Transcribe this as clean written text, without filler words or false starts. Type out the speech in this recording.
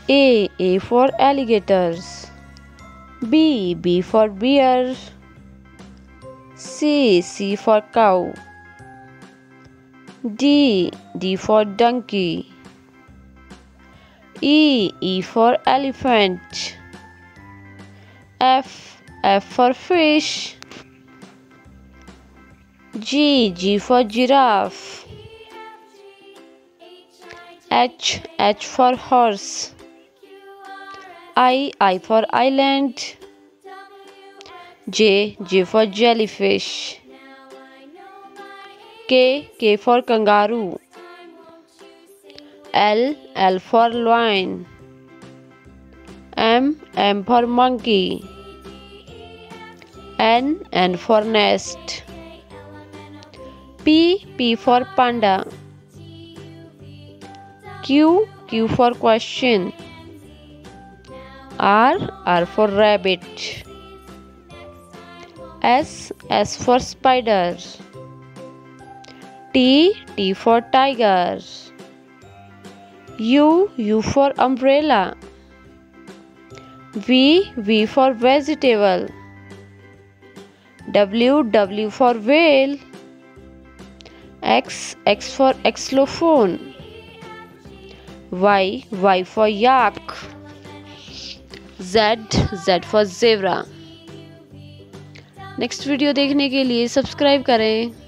A for alligators. B for bear. C for cow. D for donkey. E for elephant. F for fish. G for giraffe. H for horse. I for island. J for jellyfish. K for kangaroo. L for lion. M for monkey. N for nest. P for panda. Q for question. R for rabbit. S for spider. T for tiger. U for umbrella. V for vegetable. W for whale. X for xylophone. Y for yak. Z for zebra. Next video देखने के लिए subscribe करें।